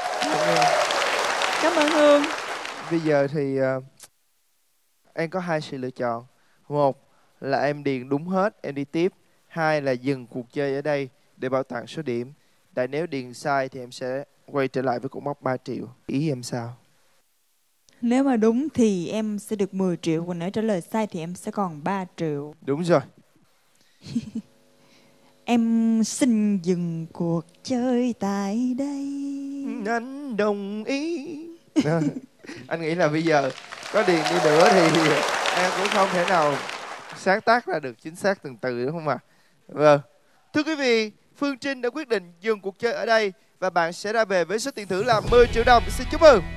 Cảm ơn Hương. Bây giờ thì em có hai sự lựa chọn. Một là em điền đúng hết, em đi tiếp. Hai là dừng cuộc chơi ở đây để bảo toàn số điểm. Tại nếu điền sai thì em sẽ quay trở lại với cột mốc 3 triệu. Ý em sao? Nếu mà đúng thì em sẽ được 10 triệu, còn nếu trả lời sai thì em sẽ còn 3 triệu. Đúng rồi. Em xin dừng cuộc chơi tại đây. Anh đồng ý. Anh nghĩ là bây giờ có điền đi nữa thì em cũng không thể nào sáng tác ra được chính xác từng từ đúng không ạ? Vâng. Thưa quý vị, Phương Trinh đã quyết định dừng cuộc chơi ở đây và bạn sẽ ra về với số tiền thưởng là 10 triệu đồng. Xin chúc mừng.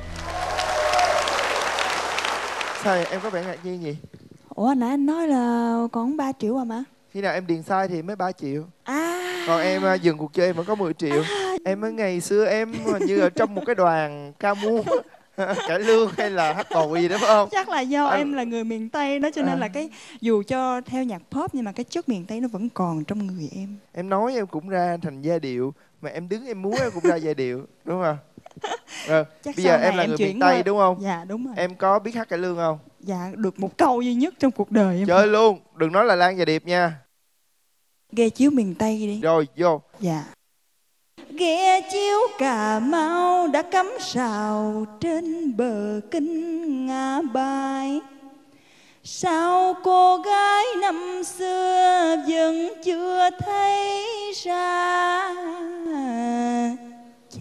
Sao vậy? Em có vẻ ngạc nhiên gì? Ủa nãy anh nói là còn 3 triệu à mà. Khi nào em điền sai thì mới 3 triệu. À. Còn em dừng cuộc chơi vẫn có 10 triệu. Em mới ngày xưa em hình như ở trong một cái đoàn ca múa cải lương hay là hát bầu gì đó phải không? Chắc là do em là người miền Tây đó cho nên là cái dù cho theo nhạc pop nhưng mà cái chất miền Tây nó vẫn còn trong người em. Em nói em cũng ra thành giai điệu, mà em đứng em múa em cũng ra giai điệu, đúng không? Rồi, bây giờ em là người miền Tây đúng không? Dạ đúng rồi. Em có biết hát cải lương không? Dạ được một câu duy nhất trong cuộc đời em. Chơi luôn, đừng nói là Lan và Điệp nha. Ghe chiếu miền Tây đi. Rồi vô. Dạ. Ghe chiếu Cà Mau đã cắm sào trên bờ kinh ngã bài. Sao cô gái năm xưa vẫn chưa thấy ra?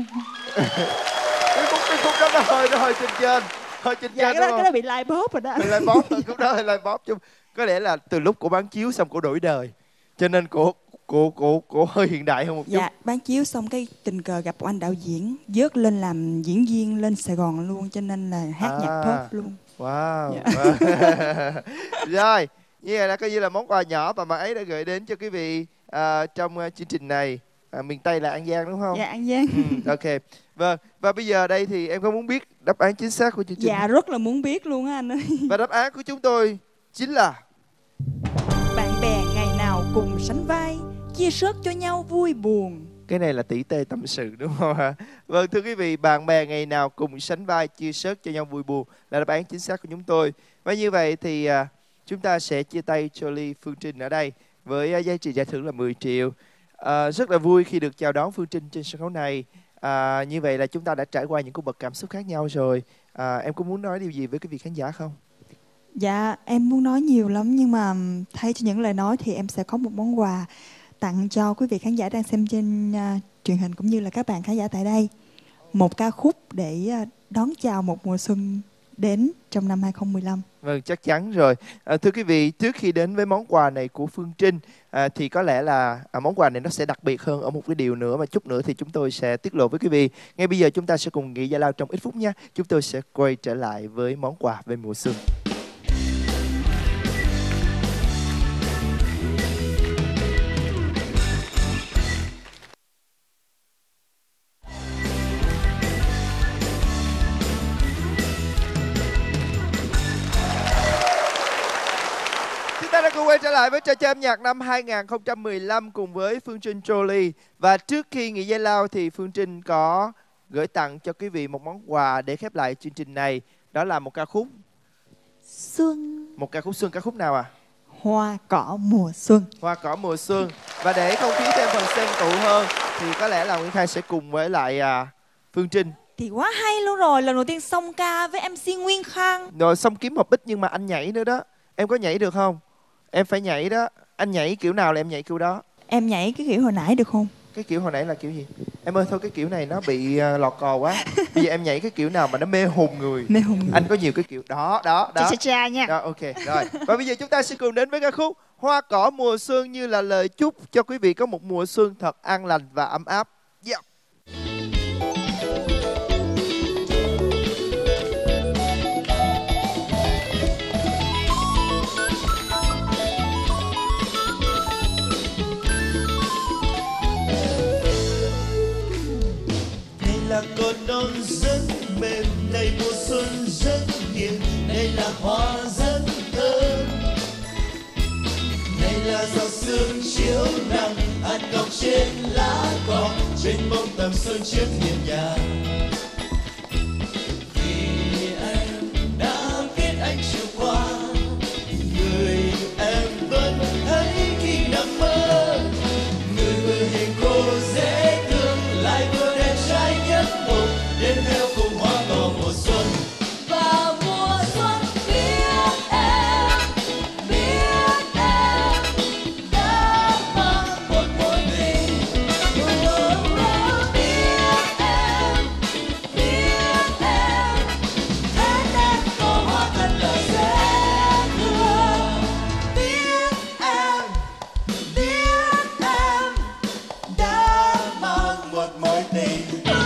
Cái khúc đó nó hơi trên trên. Hơi trên Dạ trên cái đúng đó bị lai bóp rồi đó. Hơi lai bóp, khúc đó hơi lai bóp chung. Có lẽ là từ lúc cổ bán chiếu xong cổ đổi đời. Cho nên cổ hơi hiện đại hơn một chút. Dạ, bán chiếu xong cái tình cờ gặp anh đạo diễn, vớt lên làm diễn viên lên Sài Gòn luôn, cho nên là hát nhạc pop luôn. Wow. Dạ. Rồi, như vậy là coi như là món quà nhỏ mà bạn ấy đã gửi đến cho quý vị trong chương trình này. Miền Tây là An Giang đúng không? Dạ, An Giang. Ok. Vâng, và bây giờ đây thì em có muốn biết đáp án chính xác của chương trình? Dạ, rất là muốn biết luôn á anh ơi. Và đáp án của chúng tôi chính là Bạn bè ngày nào cùng sánh vai, chia sớt cho nhau vui buồn. cái này là tỉ tê tâm sự đúng không ạ? Vâng, thưa quý vị, bạn bè ngày nào cùng sánh vai, chia sớt cho nhau vui buồn là đáp án chính xác của chúng tôi. Và như vậy thì chúng ta sẽ chia tay Jolie, Phương Trinh ở đây với giá trị giải thưởng là 10 triệu. Rất là vui khi được chào đón Phương Trinh trên sân khấu này. Như vậy là chúng ta đã trải qua những cung bậc cảm xúc khác nhau rồi. Em có muốn nói điều gì với quý vị khán giả không? Dạ, em muốn nói nhiều lắm, nhưng mà thay cho những lời nói thì em sẽ có một món quà tặng cho quý vị khán giả đang xem trên truyền hình cũng như là các bạn khán giả tại đây. Một ca khúc để đón chào một mùa xuân đến trong năm 2015. Vâng, chắc chắn rồi. Thưa quý vị, trước khi đến với món quà này của Phương Trinh thì có lẽ là món quà này nó sẽ đặc biệt hơn ở một cái điều nữa mà chút nữa thì chúng tôi sẽ tiết lộ với quý vị. Ngay bây giờ chúng ta sẽ cùng nghỉ giải lao trong ít phút nha. Chúng tôi sẽ quay trở lại với món quà về mùa xuân. Ta đã cùng quay trở lại với trò chơi âm nhạc năm 2015 cùng với Phương Trinh Jolie. Và trước khi nghỉ giải lao thì Phương Trinh có gửi tặng cho quý vị một món quà để khép lại chương trình này. Đó là một ca khúc Xuân. Một ca khúc xuân, ca khúc nào à? Hoa cỏ mùa xuân. Hoa cỏ mùa xuân. Và để không khí thêm phần xen tụ hơn thì có lẽ là Nguyễn Khai sẽ cùng với lại Phương Trinh. Thì quá hay luôn rồi, lần đầu tiên song ca với MC Nguyên Khang. Rồi xong kiếm một ít nhưng mà anh nhảy nữa đó. Em có nhảy được không? Em phải nhảy đó. Anh nhảy kiểu nào là em nhảy kiểu đó. Em nhảy cái kiểu hồi nãy được không? Cái kiểu hồi nãy là kiểu gì? Em ơi thôi cái kiểu này nó bị lọt cò quá. Bây giờ em nhảy cái kiểu nào mà nó mê hồn người. Mê hồn người. Anh có nhiều cái kiểu đó. Cha nha. Đó, ok rồi. Và bây giờ chúng ta sẽ cùng đến với ca khúc Hoa cỏ mùa xuân, như là lời chúc cho quý vị có một mùa xuân thật an lành và ấm áp. Yeah. Là cơn non rất mềm, này mùa xuân rất hiền, đây là hoa rất thơm, này là giọt sương chiếu nắng hạt ngọc trên lá cỏ, trên bông tầm xuân trước hiên nhà. Vì em đã biết anh chiều qua, người em vẫn thấy khi nằm mơ, người vừa hình cô dễ thương lại vừa đẹp trai nhất một, đến theo cùng hoa cỏ mùa xuân. Và mùa xuân biết em đã mang một mối tình. Biết em hết em có hoa thật là dễ thương. Biết em Đã mang một mối tình.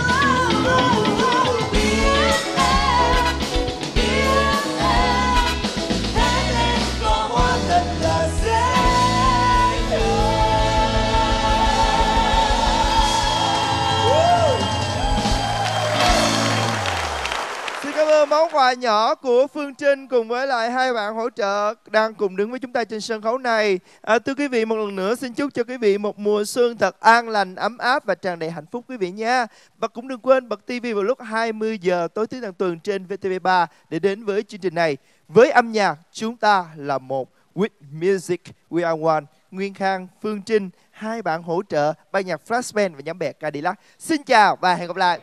Xin cảm ơn món quà nhỏ của Phương Trinh cùng với lại hai bạn hỗ trợ đang cùng đứng với chúng ta trên sân khấu này. Thưa quý vị, một lần nữa xin chúc cho quý vị một mùa xuân thật an lành, ấm áp và tràn đầy hạnh phúc quý vị nha. Và cũng đừng quên bật TV vào lúc 20 giờ tối thứ hàng tuần trên VTV3 để đến với chương trình này. Với âm nhạc, chúng ta là một. With music, we are one. Nguyên Khang, Phương Trinh, hai bạn hỗ trợ, ban nhạc Flashband và nhóm bè Cadillac. Xin chào và hẹn gặp lại.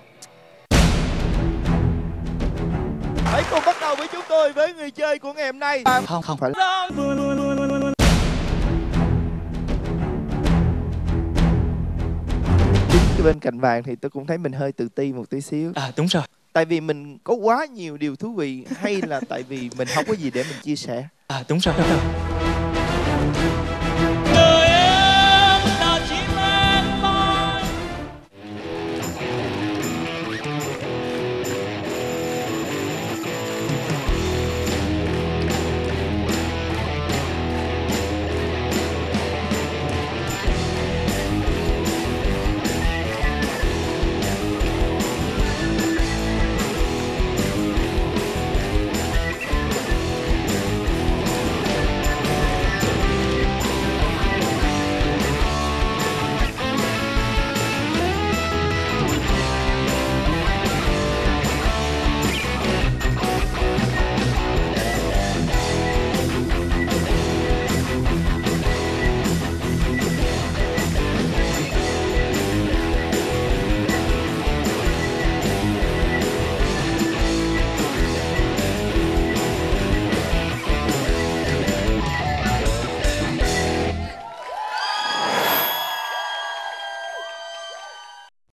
Hãy cùng bắt đầu với chúng tôi với người chơi của ngày hôm nay. Không phải bên cạnh bạn thì tôi cũng thấy mình hơi tự ti một tí xíu. Đúng rồi. Tại vì mình có quá nhiều điều thú vị, hay là tại vì mình không có gì để mình chia sẻ? Đúng rồi.